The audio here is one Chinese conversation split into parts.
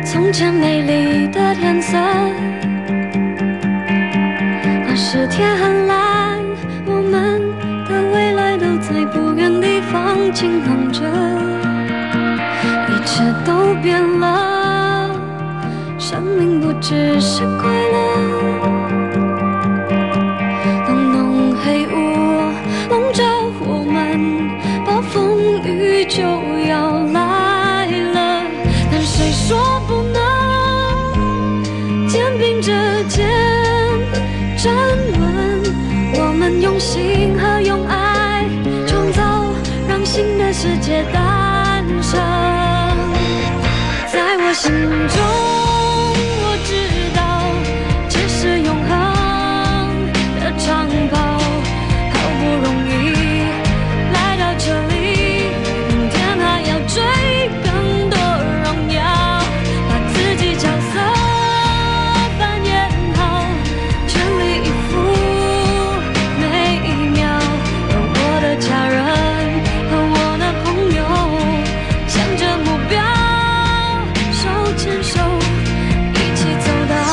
从前美丽的天色，那时天很蓝，我们的未来都在不远地方静躺着，一切都变了，生命不只是快乐。当浓黑雾笼罩我们，暴风雨就要来了，但谁说不能肩并着肩站稳？我们用心和用爱创造，让新的世界诞生。在我心中，我知道这是永恒的长跑，好不容易来到这里，明天还要追更多荣耀，把自己角色扮演好，全力以赴每一秒，有我的家人和我的朋友，向着目标手牵手一起走到。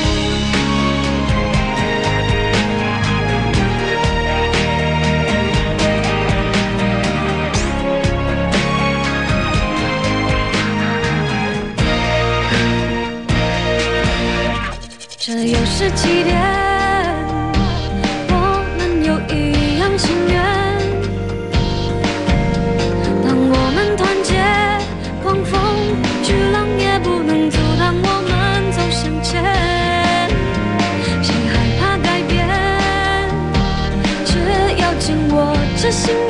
这又是起点，我们有一样心愿。当我们团结，狂风巨浪也不能阻挡我们走向前。谁害怕改变，却要紧握着信